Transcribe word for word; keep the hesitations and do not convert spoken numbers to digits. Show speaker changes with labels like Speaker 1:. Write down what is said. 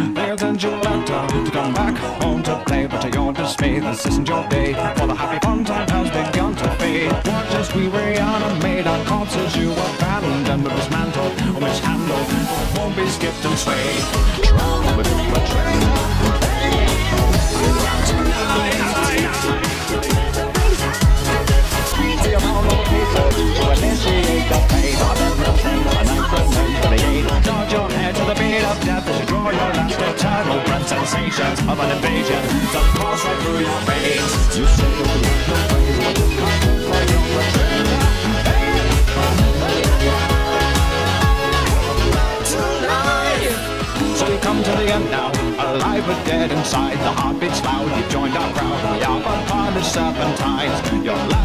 Speaker 1: They'll send you a letter to come back home to play, but to your dismay, this isn't your day, for the happy fun time has begun to fade. Watch as we reanimate our corpses you abandoned and dismantled or mishandled, won't be skipped and swayed. Trouble with betrayal. The amount of pieces to initiate the fate of everything of an acronym for the eight. Nod your head to the beat of death as you draw your last eternal breath. Sensations of an invasion that pass right through your veins. You say you'll be no praise, but you can't for your return. Tonight, so we come to the end now, alive but dead inside. The heart beats loud, you've joined our crowd. We are but bondage serpentines. Your